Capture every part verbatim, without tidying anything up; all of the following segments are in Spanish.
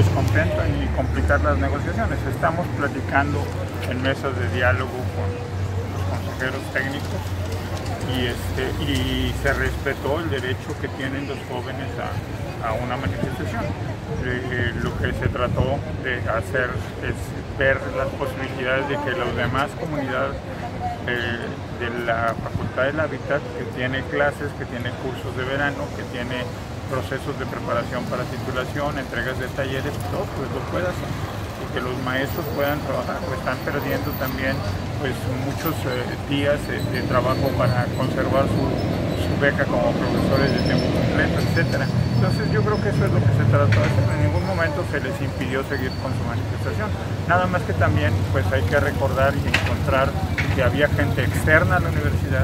descontento y complicar las negociaciones. Estamos platicando en mesas de diálogo con los consejeros técnicos y, este, y se respetó el derecho que tienen los jóvenes a, a una manifestación. Eh, lo que se trató de hacer es ver las posibilidades de que las demás comunidades eh, de la Facultad del Hábitat, que tiene clases, que tiene cursos de verano, que tiene procesos de preparación para titulación, entregas de talleres, todo, pues lo pueda hacer y que los maestros puedan trabajar, pues están perdiendo también pues muchos eh, días eh, de trabajo para conservar su, su beca como profesores de tiempo completo, etcétera. Entonces yo creo que eso es lo que se trató de hacer. En ningún momento se les impidió seguir con su manifestación. Nada más que también pues hay que recordar y encontrar que había gente externa a la universidad,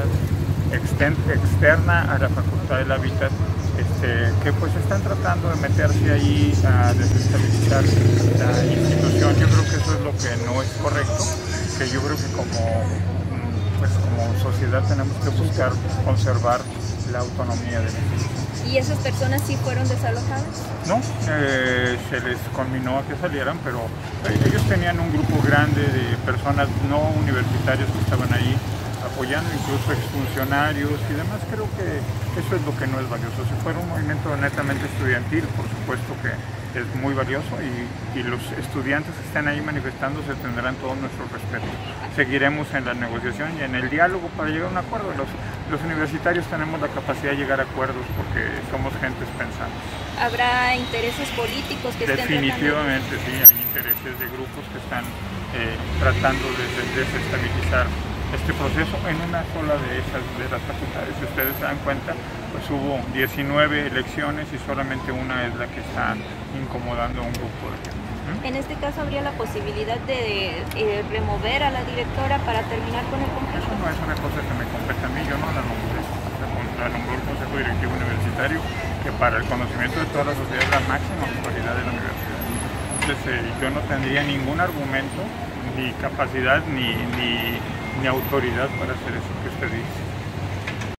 externa a la Facultad del Hábitat, este, que pues están tratando de meterse ahí a desestabilizar la institución. Yo creo que eso es lo que no es correcto, que yo creo que como, pues, como sociedad tenemos que buscar conservar la autonomía de la institución. ¿Y esas personas sí fueron desalojadas? No, eh, se les conminó a que salieran, pero eh, ellos tenían un grupo grande de personas no universitarias que estaban ahí apoyando, incluso exfuncionarios y demás. Creo que eso es lo que no es valioso. Si fuera un movimiento netamente estudiantil, por supuesto que es muy valioso y, y los estudiantes que están ahí manifestándose tendrán todo nuestro respeto. Seguiremos en la negociación y en el diálogo para llegar a un acuerdo. Los, los universitarios tenemos la capacidad de llegar a acuerdos porque somos gentes pensantes. ¿Habrá intereses políticos que estén Definitivamente sí, hay intereses de grupos que están eh, tratando de, de desestabilizar este proceso en una sola de esas de las facultades. Si ustedes se dan cuenta, pues hubo diecinueve elecciones y solamente una es la que está incomodando a un grupo de gente. ¿Mm? En este caso habría la posibilidad de eh, remover a la directora para terminar con el conflicto. Eso no es una cosa que me compete a mí, yo no la nombré, la nombró el Consejo Directivo Universitario, que para el conocimiento de toda la sociedad es la máxima autoridad de la universidad. Entonces eh, yo no tendría ningún argumento, ni capacidad, ni, ni ni autoridad para hacer eso que usted dice.